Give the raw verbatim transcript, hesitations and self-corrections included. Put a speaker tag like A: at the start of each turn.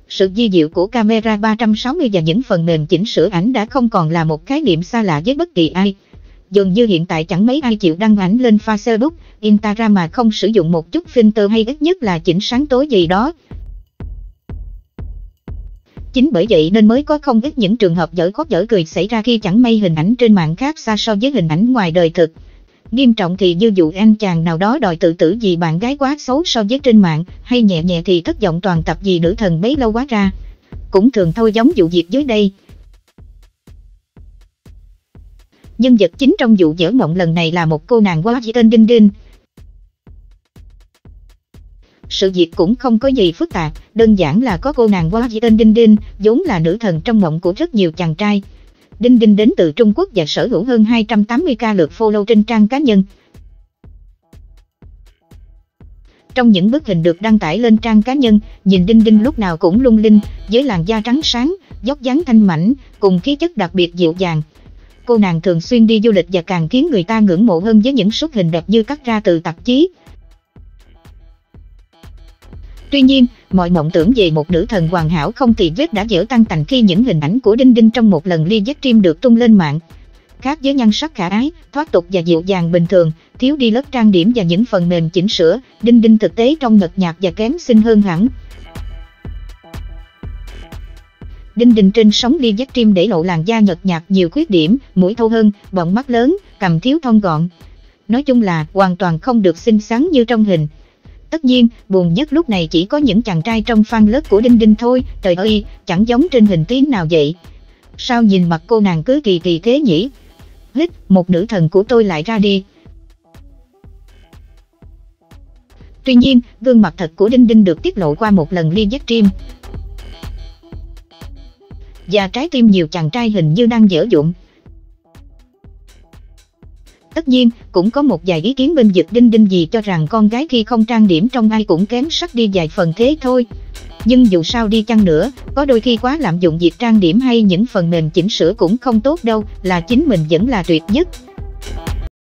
A: Sự di diệu của camera ba trăm sáu mươi và những phần mềm chỉnh sửa ảnh đã không còn là một khái niệm xa lạ với bất kỳ ai. Dường như hiện tại chẳng mấy ai chịu đăng ảnh lên Facebook, Instagram mà không sử dụng một chút filter hay ít nhất là chỉnh sáng tối gì đó. Chính bởi vậy nên mới có không ít những trường hợp dở khóc dở cười xảy ra khi chẳng may hình ảnh trên mạng khác xa so với hình ảnh ngoài đời thực. Nghiêm trọng thì như vụ anh chàng nào đó đòi tự tử vì bạn gái quá xấu so với trên mạng, hay nhẹ nhẹ thì thất vọng toàn tập vì nữ thần bấy lâu quá ra. Cũng thường thôi giống vụ việc dưới đây. Nhân vật chính trong vụ dở mộng lần này là một cô nàng quá tên Đinh Đinh. Sự việc cũng không có gì phức tạp, đơn giản là có cô nàng quá tên Đinh Đinh, vốn là nữ thần trong mộng của rất nhiều chàng trai. Đinh Đinh đến từ Trung Quốc và sở hữu hơn hai trăm tám mươi k lượt follow trên trang cá nhân. Trong những bức hình được đăng tải lên trang cá nhân, nhìn Đinh Đinh lúc nào cũng lung linh, với làn da trắng sáng, vóc dáng thanh mảnh, cùng khí chất đặc biệt dịu dàng. Cô nàng thường xuyên đi du lịch và càng khiến người ta ngưỡng mộ hơn với những xuất hình đẹp như cắt ra từ tạp chí. Tuy nhiên, mọi mộng tưởng về một nữ thần hoàn hảo không tì vết đã dở tan tành khi những hình ảnh của Đinh Đinh trong một lần live stream được tung lên mạng. Khác với nhan sắc khả ái, thoát tục và dịu dàng bình thường, thiếu đi lớp trang điểm và những phần mềm chỉnh sửa, Đinh Đinh thực tế trông nhợt nhạt và kém xinh hơn hẳn. Đinh Đinh trên sóng live stream để lộ làn da nhợt nhạt nhiều khuyết điểm, mũi thô hơn, bọng mắt lớn, cằm thiếu thon gọn. Nói chung là hoàn toàn không được xinh xắn như trong hình. Tất nhiên, buồn nhất lúc này chỉ có những chàng trai trong fan lớp của Đinh Đinh thôi, trời ơi, chẳng giống trên hình tí nào vậy. Sao nhìn mặt cô nàng cứ kỳ kỳ thế nhỉ? Hít, một nữ thần của tôi lại ra đi. Tuy nhiên, gương mặt thật của Đinh Đinh được tiết lộ qua một lần live stream. Và trái tim nhiều chàng trai hình như đang dở dụng. Tất nhiên, cũng có một vài ý kiến bên vực Đinh Đinh vì cho rằng con gái khi không trang điểm trông ai cũng kém sắc đi vài phần thế thôi. Nhưng dù sao đi chăng nữa, có đôi khi quá lạm dụng việc trang điểm hay những phần mềm chỉnh sửa cũng không tốt đâu, là chính mình vẫn là tuyệt nhất.